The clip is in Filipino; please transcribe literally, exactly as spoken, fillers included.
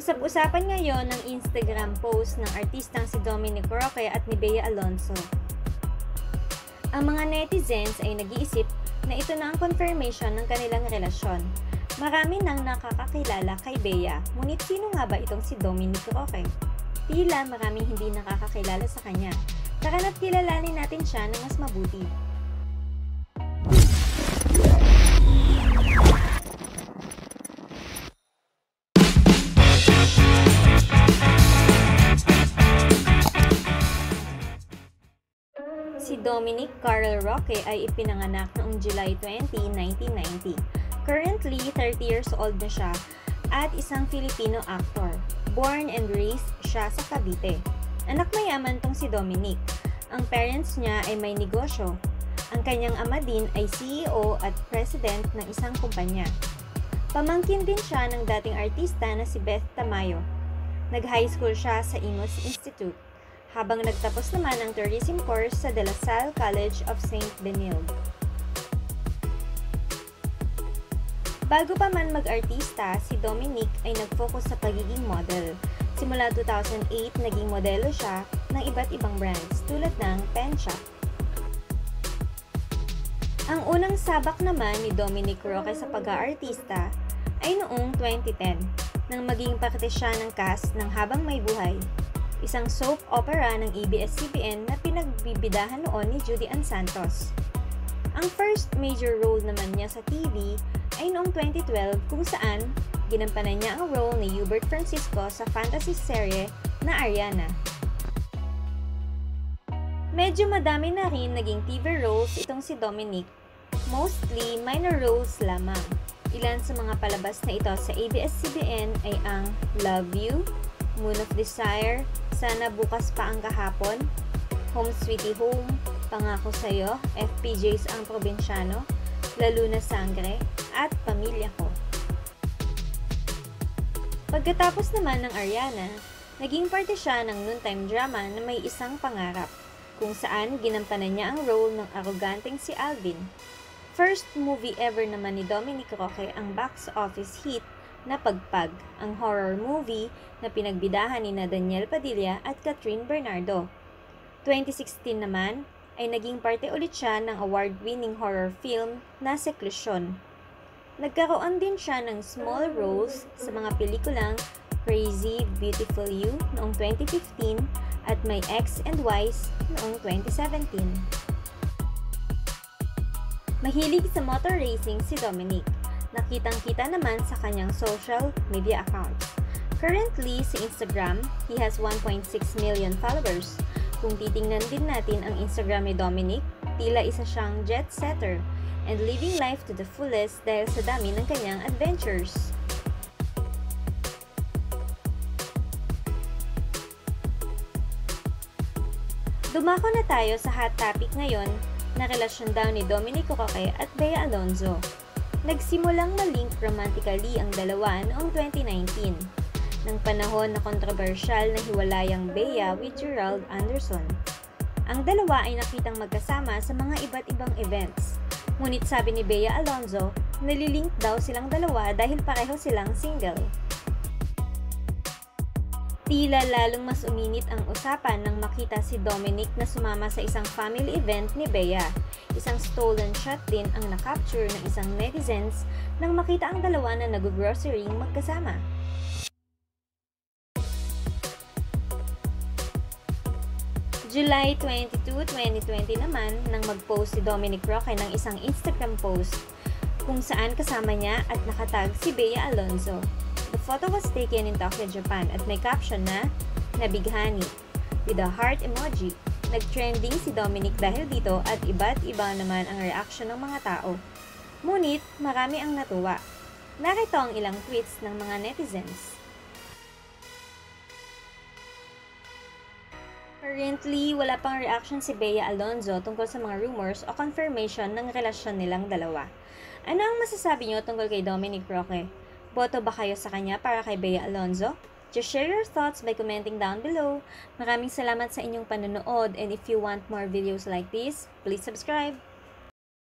Usap-usapan ngayon ng Instagram post ng artistang si Dominic Roque at ni Bea Alonzo. Ang mga netizens ay nag-iisip na ito na ang confirmation ng kanilang relasyon. Marami nang nakakakilala kay Bea, ngunit sino nga ba itong si Dominic Roque? Tila maraming hindi nakakakilala sa kanya. Tara na't kilalanin natin siya ng mas mabuti. Si Dominic Carl Roque ay ipinanganak noong July twentieth, nineteen ninety. Currently, thirty years old na siya at isang Filipino actor. Born and raised siya sa Cavite. Anak mayaman tong si Dominic. Ang parents niya ay may negosyo. Ang kanyang ama din ay C E O at president ng isang kumpanya. Pamangkin din siya ng dating artista na si Beth Tamayo. Nag-high school siya sa Imus Institute, habang nagtapos naman ang tourism course sa De La Salle College of Saint Benilde. Bago pa man mag-artista, si Dominic ay nag-focus sa pagiging model. Simula two thousand eight, naging modelo siya ng iba't ibang brands tulad ng Pen Shop. Ang unang sabak naman ni Dominic Roque sa pag-aartista ay noong twenty ten, nang maging parte siya ng cast ng Habang May Buhay, isang soap opera ng A B S C B N na pinagbibidahan noon ni Judy Ann Santos. Ang first major role naman niya sa T V ay noong twenty twelve, kung saan ginampanan niya ang role ni Hubert Francisco sa fantasy serye na Ariana. Medyo madami na rin naging T V roles itong si Dominic, mostly minor roles lamang. Ilan sa mga palabas na ito sa A B S C B N ay ang Love You, Moon of Desire, Sana Bukas Pa Ang Kahapon, Home Sweetie Home, Pangako Sa'yo, F P J's Ang Probinsyano, Lalo Na Sangre, at Pamilya Ko. Pagkatapos naman ng Ariana, naging parte siya ng noontime drama na May Isang Pangarap, kung saan ginampanan niya ang role ng aroganteng si Alvin. First movie ever naman ni Dominic Roque ang box office hit na Pagpag, ang horror movie na pinagbidahan ni Daniel Padilla at Catherine Bernardo. twenty sixteen naman ay naging parte ulit siya ng award-winning horror film na Seclusion. Nagkaroon din siya ng small roles sa mga pelikulang Crazy Beautiful You noong twenty fifteen at My Ex and Wise noong twenty seventeen. Mahilig sa motor racing si Dominic. Nakitang-kita naman sa kanyang social media accounts. Currently, sa Instagram, he has one point six million followers. Kung titingnan din natin ang Instagram ni Dominic, tila isa siyang jet setter and living life to the fullest dahil sa dami ng kanyang adventures. Dumako na tayo sa hot topic ngayon na relasyon daw ni Dominic Roque at Bea Alonzo. Nagsimulang malink romantically ang dalawa noong twenty nineteen, ng panahon na kontrobersyal na hiwalayang Bea with Gerald Anderson. Ang dalawa ay nakitang magkasama sa mga iba't ibang events. Ngunit sabi ni Bea Alonzo, nalilink daw silang dalawa dahil pareho silang single. Tila lalong mas uminit ang usapan nang makita si Dominic na sumama sa isang family event ni Bea. Isang stolen shot din ang nakapture ng isang netizens nang makita ang dalawa na nag-grocerying magkasama. July twenty-second, twenty twenty naman nang mag-post si Dominic Roque ng isang Instagram post kung saan kasama niya at nakatag si Bea Alonzo. The photo was taken in Tokyo, Japan at may caption na Nabighani with a heart emoji. Nag-trending si Dominic dahil dito at iba't iba naman ang reaction ng mga tao. Ngunit marami ang natuwa. Narito ang ilang tweets ng mga netizens. Currently, wala pang reaction si Bea Alonzo tungkol sa mga rumors o confirmation ng relasyon nilang dalawa. Ano ang masasabi niyo tungkol kay Dominic Roque? Boto ba kayo sa kanya para kay Bea Alonzo? Just share your thoughts by commenting down below. Maraming salamat sa inyong panonood, and if you want more videos like this, please subscribe.